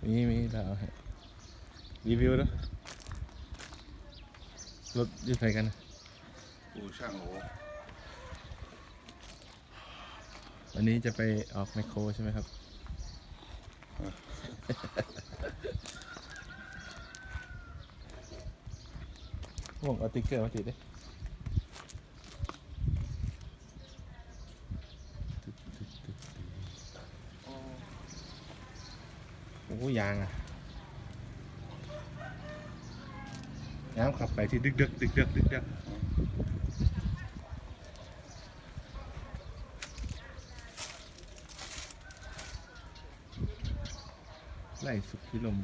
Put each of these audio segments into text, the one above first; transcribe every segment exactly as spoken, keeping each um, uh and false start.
มีมีเราเอาให้รีวิวแล้วรถอยืดใส่กันนะอู่ช่างโอวันนี้จะไปออกไมโครใช่ไหมครับห่วงเอาติ๊กเกอร์มาติดดิโอ้ยางอ่ะน้ำขับไปที่ดึกดึกดึกดึกดึกดึกไล่สุดที่ลม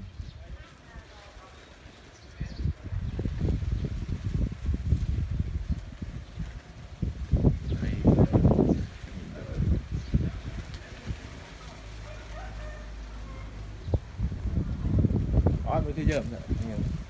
อ๋อมือที่เยอะเนี่ย